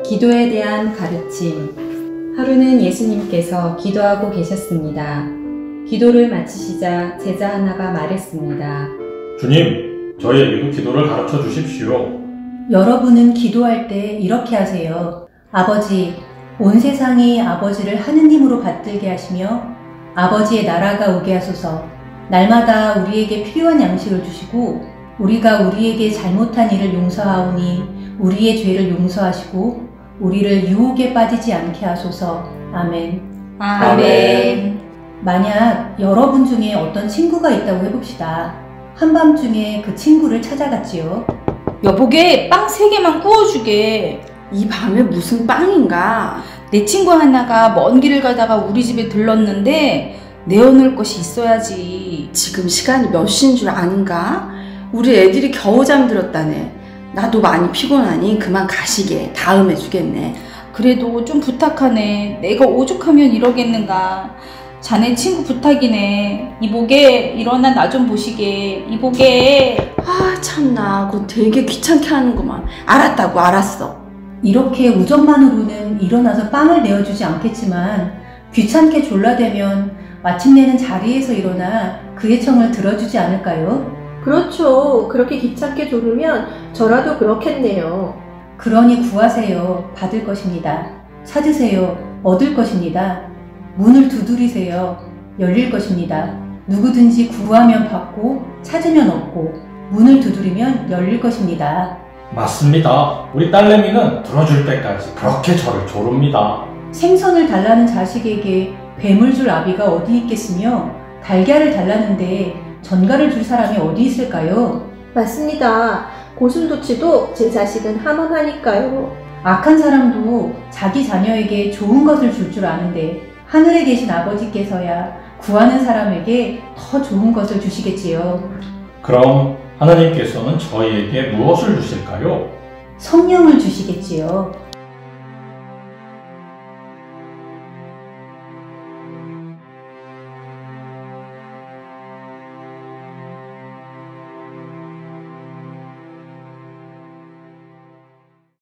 기도에 대한 가르침. 하루는 예수님께서 기도하고 계셨습니다. 기도를 마치시자 제자 하나가 말했습니다. 주님, 저희에게도 기도를 가르쳐 주십시오. 여러분은 기도할 때 이렇게 하세요. 아버지, 온 세상이 아버지를 하느님으로 받들게 하시며 아버지의 나라가 오게 하소서. 날마다 우리에게 필요한 양식을 주시고 우리가 우리에게 잘못한 일을 용서하오니 우리의 죄를 용서하시고 우리를 유혹에 빠지지 않게 하소서. 아멘. 아멘. 만약 여러분 중에 어떤 친구가 있다고 해봅시다. 한밤중에 그 친구를 찾아갔지요. 여보게, 빵 3개만 구워주게. 이 밤에 무슨 빵인가? 내 친구 하나가 먼 길을 가다가 우리 집에 들렀는데 내어놓을 것이 있어야지. 지금 시간이 몇 시인 줄 아는가? 우리 애들이 겨우 잠들었다네. 나도 많이 피곤하니 그만 가시게. 다음에 주겠네. 그래도 좀 부탁하네. 내가 오죽하면 이러겠는가. 자네 친구 부탁이네. 이보게, 일어나 나 좀 보시게. 이보게. 아, 참나. 그거 되게 귀찮게 하는구만. 알았다고, 알았어. 이렇게 우정만으로는 일어나서 빵을 내어주지 않겠지만 귀찮게 졸라대면 마침내는 자리에서 일어나 그의 청을 들어주지 않을까요? 그렇죠. 그렇게 귀찮게 졸으면 저라도 그렇겠네요. 그러니 구하세요. 받을 것입니다. 찾으세요. 얻을 것입니다. 문을 두드리세요. 열릴 것입니다. 누구든지 구하면 받고 찾으면 얻고 문을 두드리면 열릴 것입니다. 맞습니다. 우리 딸내미는 들어줄 때까지 그렇게 저를 조릅니다. 생선을 달라는 자식에게 뱀을 줄 아비가 어디 있겠으며 달걀을 달라는데 전갈을 줄 사람이 어디 있을까요? 맞습니다. 고슴도치도 제 자식은 함언하니까요. 악한 사람도 자기 자녀에게 좋은 것을 줄 줄 아는데 하늘에 계신 아버지께서야 구하는 사람에게 더 좋은 것을 주시겠지요. 그럼 하나님께서는 저희에게 무엇을 주실까요? 성령을 주시겠지요.